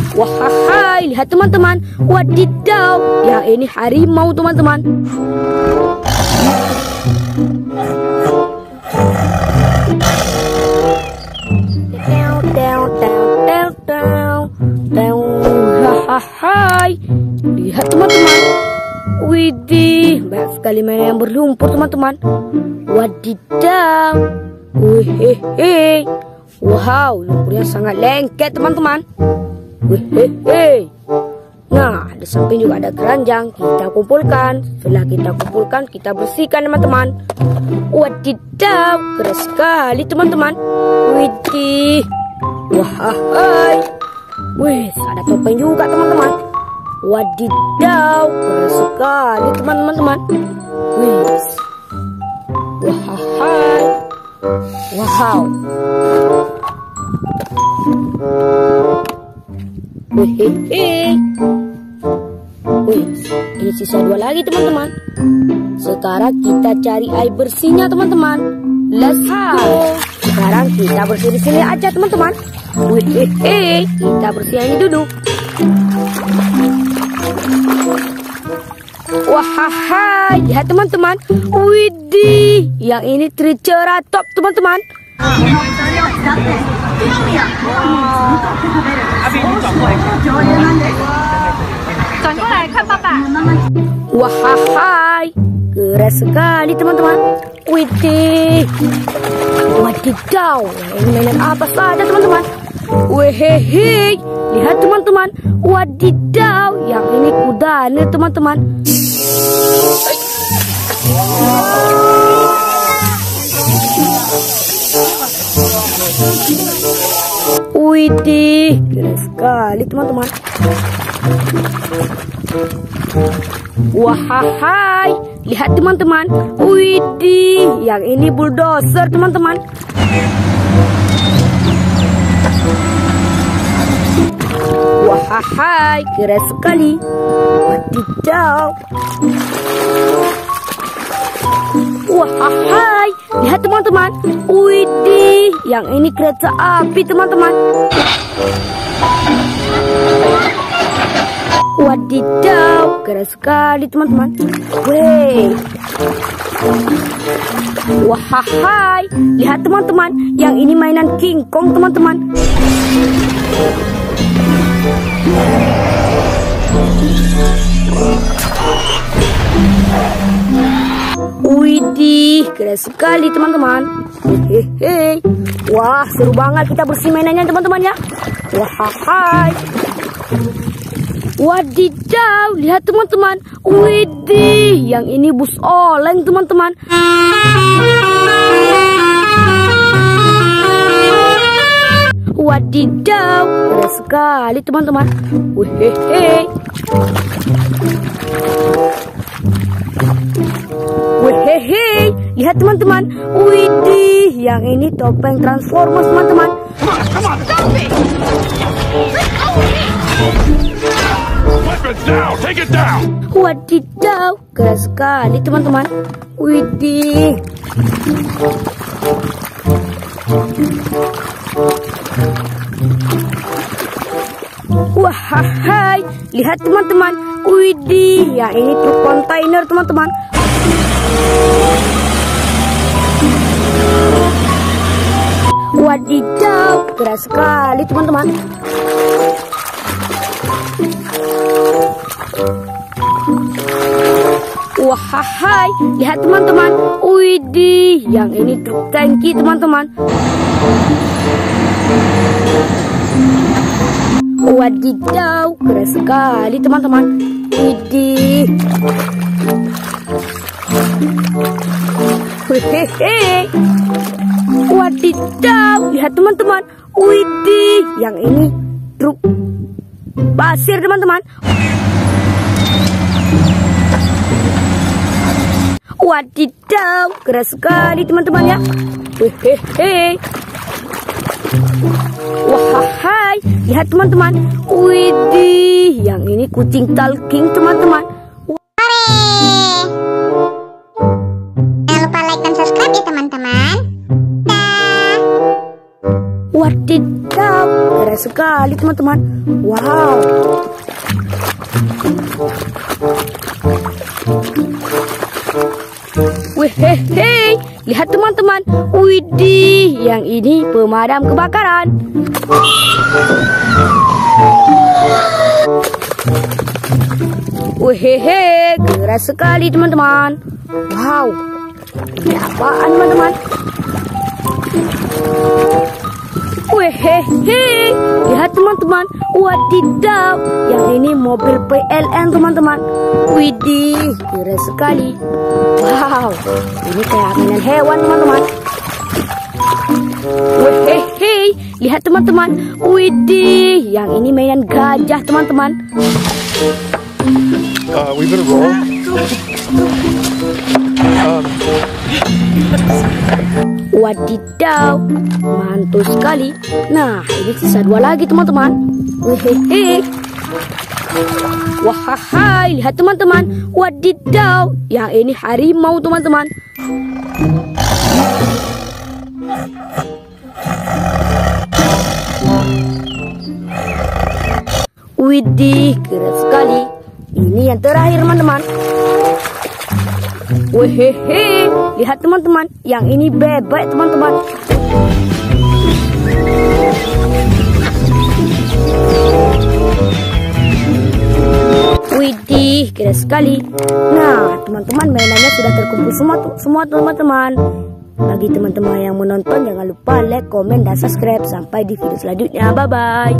Wahai, lihat teman-teman. Wadidaw, yang ini harimau teman-teman. Wahai, lihat teman-teman. Widih, banyak sekali mainan yang berlumpur teman-teman. Wadidaw. Wehehe. Wow, lumpurnya sangat lengket teman-teman. Wehehe. Nah, di samping juga ada keranjang. Kita kumpulkan. Setelah kita kumpulkan, kita bersihkan teman-teman. Wadidaw, keras sekali teman-teman. Widih. Wahai. Wih, ada topeng juga teman-teman. Wadidaw, keras sekali teman-teman. Wih. Wahai. Wow. Hehehe. Wih, ini sisa 2 lagi teman-teman. Sekarang kita cari air bersihnya teman-teman. Let's go. Sekarang kita bersih di sini aja teman-teman. Wih, kita bersih ini dulu. Wahai, lihat teman-teman. Widih, yang ini Triceratops teman-teman. Wahai, keras sekali teman-teman. Widih. Wadidaw, ini mainan apa saja teman-teman. Wehehe, lihat teman-teman. Wadidaw, yang ini kudanya teman-teman. Widih, keren sekali teman-teman. Wahai, lihat teman-teman. Widih, yang ini bulldozer teman-teman. Wahai, keren sekali. Wadidaw. Wahai, lihat teman-teman. Widih, yang ini kereta api teman-teman. Wadidaw, keren sekali teman-teman. Wih. Wahai, lihat teman-teman. Yang ini mainan King Kong teman-teman. Widih, keren sekali teman-teman. Hehehe. Wah, seru banget kita bersih mainannya teman-teman ya. Wahai. Wadidaw, lihat teman-teman. Widih, yang ini bus oleng teman-teman. Wadidaw, keren sekali teman-teman. Wehehe. Wehehe, lihat teman-teman. Widih, yang ini topeng Transformers teman-teman. Wadidaw, keren sekali teman-teman. Widih. Wahai, lihat teman-teman. Widih, yang ini truk kontainer teman-teman. Wadidaw, keren sekali teman-teman. Wahai, lihat teman-teman. Widih, yang ini truk tangki teman-teman. Wadidaw, keren sekali teman-teman. Widih. Hehehe. Wadidaw, lihat teman-teman. Widih, yang ini truk pasir teman-teman. Wadidaw, keren sekali teman-teman ya. Hehehe. Wahai, lihat teman-teman. Widih, yang ini kucing talking teman-teman. Jangan lupa like dan subscribe ya teman-teman. Wadidaw, keren keren sekali teman-teman. Wow. Wih, hei, lihat teman-teman. Widih, yang ini pemadam kebakaran. Wih, hei, keras sekali teman-teman. Wow, ini apaan teman-teman? Wih, hei, lihat teman-teman. Wadidaw, yang ini mobil PLN teman-teman. Widih, keren sekali. Wow, ini kayak mainan hewan teman-teman. Wih, hei, lihat teman-teman. Widih, yang ini mainan gajah teman-teman. We better roll. Wadidaw, mantul sekali. Nah, ini sisa 2 lagi teman-teman. Wih, wahai, lihat teman-teman. Wadidaw, yang ini harimau teman-teman. Widih, keren sekali. Ini yang terakhir teman-teman. Wehehe, lihat teman-teman, yang ini bebek teman-teman. Widih, keren sekali. Nah, teman-teman, mainannya sudah terkumpul semua teman-teman. Bagi teman-teman yang menonton, jangan lupa like, komen, dan subscribe. Sampai di video selanjutnya. Bye-bye.